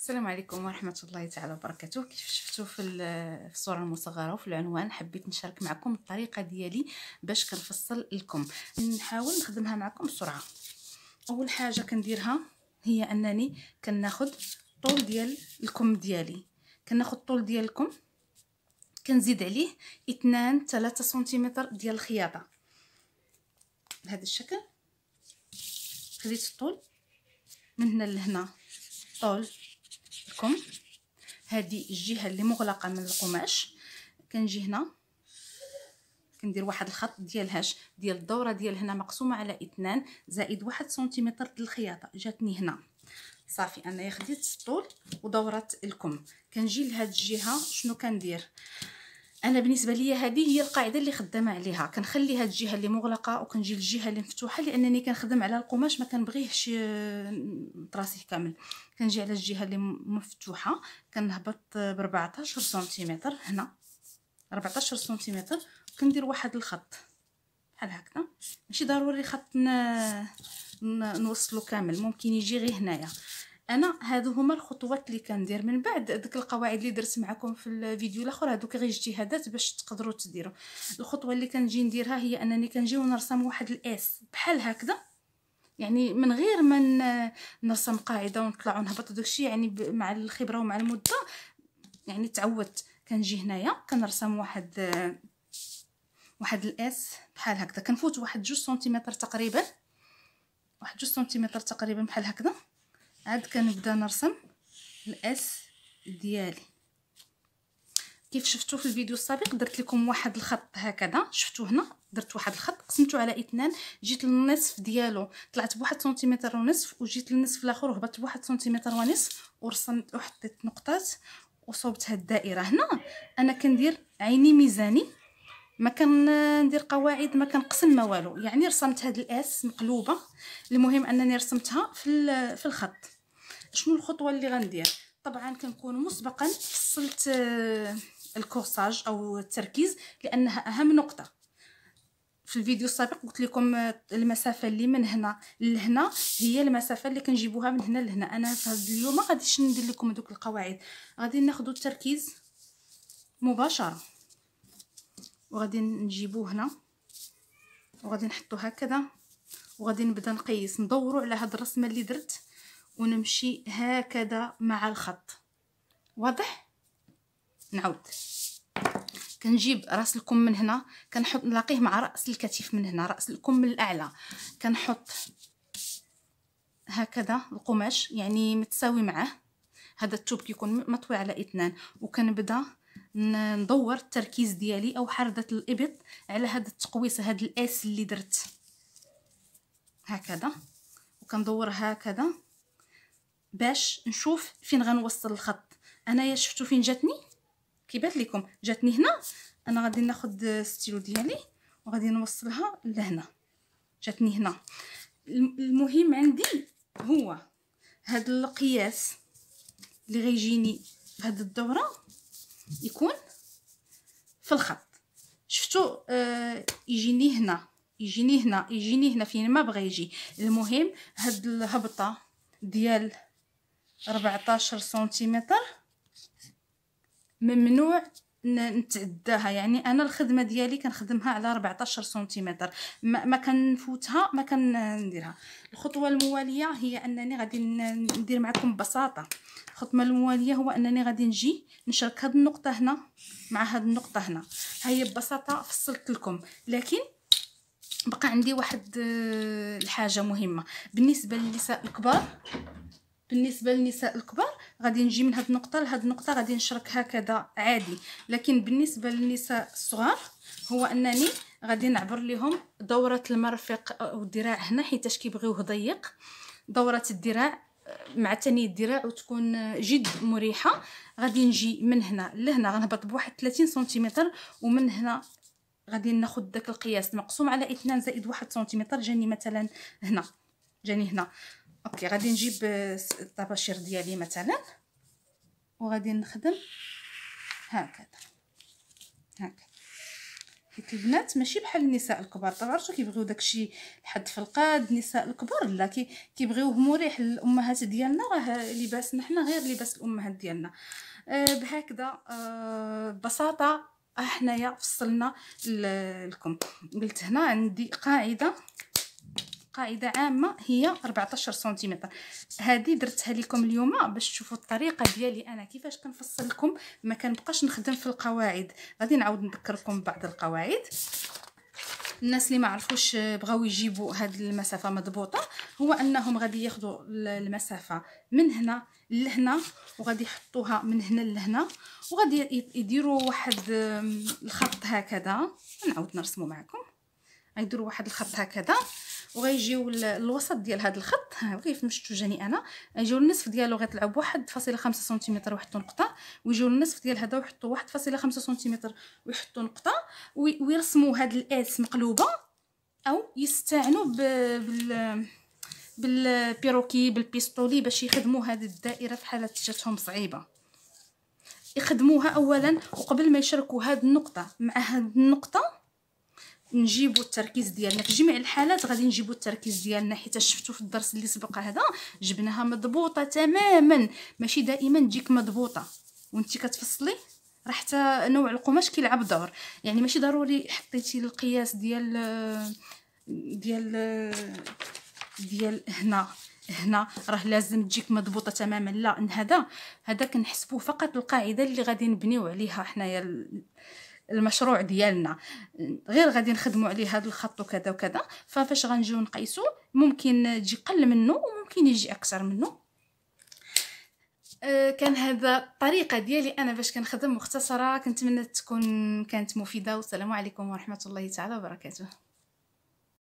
السلام عليكم ورحمة الله تعالى وبركاته. كيف شفتوا في الصورة المصغرة وفي العنوان، حبيت نشارك معكم الطريقة ديالي باش كنفصل الكم. نحاول نخدمها معكم بسرعة. اول حاجة كنديرها هي انني كناخذ طول ديال الكم ديالي، كناخذ طول ديال الكم كنزيد عليه 2-3 سنتيمتر ديال الخياطة بهذا الشكل. خديت الطول من هنا لهنا، طول الكم هذه الجهه اللي مغلقه من القماش، كنجي هنا كندير واحد الخط ديال الدوره ديال هنا مقسومه على 2 زائد 1 سنتيمتر ديال الخياطه جاتني هنا. صافي انا خديت الطول ودورت الكم. كنجي لهاد الجهه شنو كندير انا؟ بالنسبه ليا هذه هي القاعده اللي خدامه عليها، كنخلي هاد الجهه اللي مغلقه وكنجي للجهه اللي مفتوحه، لانني كنخدم على القماش ما كنبغيهش نطراسيه كامل. كنجي على الجهه اللي مفتوحه كنهبط ب 14 سنتيمتر هنا، 14 سنتيمتر، وكندير واحد الخط بحال هكذا. ماشي ضروري خط نوصلو كامل، ممكن يجي غير هنايا. انا هادو هما الخطوات اللي كندير من بعد ديك القواعد اللي درت معكم في الفيديو الاخر. هادوك غير اجتهادات باش تقدروا تديروا. الخطوه اللي كنجي نديرها هي انني كنجي ونرسم واحد الاس بحال هكذا، يعني من غير ما نرسم قاعده ونطلع ونهبط داكشي، يعني مع الخبره ومع المده يعني تعودت. كنجي هنايا كنرسم واحد الاس بحال هكذا، كنفوت واحد 2 سنتيمتر تقريبا، واحد 2 سنتيمتر تقريبا بحال هكذا. عاد كنبدا نرسم الاس ديالي. كيف شفتوا في الفيديو السابق درت لكم واحد الخط هكذا، شفتوا هنا درت واحد الخط قسمته على 2، جيت للنصف ديالو طلعت ب1 سنتيمتر ونصف، وجيت للنصف الاخر وهبطت ب1 سنتيمتر ونصف، ورسمت وحطيت نقطات وصوبت هاد الدائره. هنا انا كندير عيني ميزاني، ما كندير قواعد، ما كنقسم ما والو، يعني رسمت هاد الاس مقلوبه. المهم انني رسمتها في الخط. شنو الخطوه اللي غندير؟ طبعا كنكون مسبقا فصلت الكورساج او التركيز، لانها اهم نقطه. في الفيديو السابق قلت لكم المسافه اللي من هنا لهنا هي المسافه اللي كنجيبوها من هنا لهنا. انا في هذا اليوم ما غاديش ندير لكم دوك القواعد، غادي ناخذ التركيز مباشره وغادي نجيبوه هنا وغادي نحطو هكذا، وغادي نبدا نقيس ندورو على هاد الرسمه اللي درت ونمشي هكذا مع الخط. واضح؟ نعود كنجيب راس الكم من هنا كنحط نلاقيه مع راس الكتف من هنا، راس الكم من الاعلى كنحط هكذا القماش يعني متساوي معه. هذا الثوب كيكون مطوي على 2، وكنبدا ندور التركيز ديالي او حرده الابط على هذا التقويصه، هذا الاس اللي درت هكذا، وكندور هكذا باش نشوف فين غنوصل الخط. انايا شفتوا فين جاتني؟ كيبان لكم جاتني هنا. انا غادي ناخذ الستيلو ديالي وغادي نوصلها لهنا، جاتني هنا. المهم عندي هو هذا القياس اللي غيجيني في هذه الدوره يكون في الخط. شفتوا يجيني هنا يجيني هنا يجيني هنا فين ما بغى يجي. المهم هاد الهبطه ديال 14 سنتيمتر ممنوع نتعداها، يعني انا الخدمه ديالي كنخدمها على 14 سنتيمتر، ما كنفوتها، ما كنديرها. الخطوه المواليه هي انني غادي ندير معكم ببساطه. الخطوه المواليه هو انني غادي نجي نشرك هاد النقطه هنا مع هاد النقطه هنا. هي ببساطه فصلت لكم، لكن بقى عندي واحد الحاجه مهمه بالنسبه للنساء الكبار. بالنسبه للنساء الكبار غادي نجي من هاد النقطه لهاد النقطه غادي نشرك هكذا عادي، لكن بالنسبه للنساء الصغار هو انني غادي نعبر لهم دوره المرفق او الذراع هنا، حيتاش كيبغيوه ضيق. دوره الذراع مع ثاني الذراع وتكون جد مريحه. غادي نجي من هنا لهنا غنهبط بواحد 30 سنتيمتر، ومن هنا غادي ناخذ داك القياس مقسوم على 2 زائد 1 سنتيمتر. جاني مثلا هنا، جاني هنا. اوكي غادي نجيب الطباشير ديالي مثلا وغادي نخدم هكذا حيت البنات ماشي بحال النساء الكبار. طبعا عرفتوا كيبغيو داكشي لحد في القاد. النساء الكبار لا، كيبغيوه مريح. الامهات ديالنا راه لباسنا حنا غير لباس الامهات ديالنا. بهكذا ببساطه حنايا فصلنا لكم. قلت هنا عندي قاعده عامه هي 14 سنتيمتر. هذه درتها لكم اليوم باش تشوفوا الطريقه ديالي انا كيفاش كنفصل لكم، ما كنبقاش نخدم في القواعد. غادي نعاود نذكركم بعض القواعد. الناس اللي ما عرفوش بغاو يجيبوا هذه المسافه مضبوطه، هو انهم غادي ياخذوا المسافه من هنا لهنا وغادي يحطوها من هنا لهنا، وغادي يديروا واحد الخط هكذا. نعاود نرسمه معكم. غيديروا واحد الخط هكذا وغيجيو الوسط ديال هذا الخط. ها كيف مشتو جاني انا. يجيو النصف ديالو غيطلعوا ب1.5 سنتيمتر ويحطوا نقطه، ويجيو النصف ديال هذا ويحطوا 1.5 سنتيمتر ويحطوا نقطه، ويرسموا هاد الاس مقلوبه، او يستعنوا بالبيروكي بالبيستولي باش يخدموا هذه الدائره في حاله جاتهم صعيبه. يخدموها اولا، وقبل ما يشركوا هاد النقطه مع هاد النقطه نجيبوا التركيز ديالنا. في جميع الحالات غادي نجيبوا التركيز ديالنا، حيت شفتوا في الدرس اللي سبق هذا جبناها مضبوطه تماما. ماشي دائما تجيك مضبوطه وانت كتفصلي، راه حتى نوع القماش كيلعب دور. يعني ماشي ضروري حطيتي القياس ديال هنا راه لازم تجيك مضبوطه تماما. لا، هذا كنحسبوه فقط القاعده اللي غادي نبنيو عليها حنايا المشروع ديالنا. غير غادي نخدموا عليه هذا الخط وكذا وكذا. ففاش غنجيو نقيسو ممكن تجي قل منه وممكن يجي اكثر منه. كان هذا الطريقه ديالي انا باش كنخدم مختصره. كنتمنى تكون كانت مفيده، والسلام عليكم ورحمه الله تعالى وبركاته.